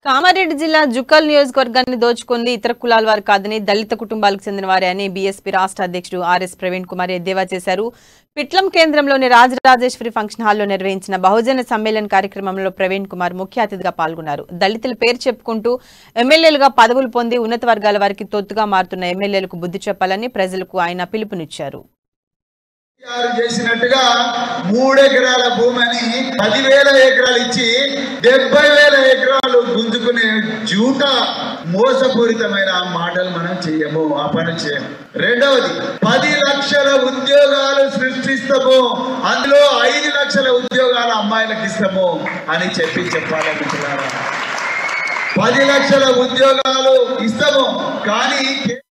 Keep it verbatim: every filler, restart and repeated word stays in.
కామారెడ్డి జిల్లా జుక్కల్ నియోజకవర్గాన్ని దోచుకుంది ఇతర కులాల వారు కాదని దళిత కుటుంబాలకు చెందిన వారే అని బీఎస్పీ రాష్ట్ర అధ్యక్షుడు ఆర్ఎస్ ప్రవీణ్ కుమార్ ఎద్దేవా చేశారు. పిట్లం కేంద్రంలోని రాజరాజేశ్వరి ఫంక్షన్ హాల్లో నిర్వహించిన బహుజన సమ్మేళన కార్యక్రమంలో ప్రవీణ్ కుమార్ ముఖ్య అతిథిగా పాల్గొన్నారు. దళితుల పేరు చెప్పుకుంటూ ఎమ్మెల్యేలుగా పదవులు పొంది ఉన్నత వర్గాల వారికి తొత్తుగా మారుతున్న ఎమ్మెల్యేలకు బుద్ధి చెప్పాలని ప్రజలకు ఆయన పిలుపునిచ్చారు. చేసినట్టుగా మూడు ఎకరాల భూమిని పదివేల ఎకరాలు ఇచ్చి డెబ్బై వేల ఎకరాలు గుంజుకునే జూట మోసపూరితమైన మాటలు మనం చేయము, ఆ పని చేయము. రెండవది, పది లక్షల ఉద్యోగాలు సృష్టిస్తాము, అందులో ఐదు లక్షల ఉద్యోగాలు అమ్మాయిలకు ఇస్తాము అని చెప్పి చెప్పాలనుకున్నారా? పది లక్షల ఉద్యోగాలు ఇస్తాము కానీ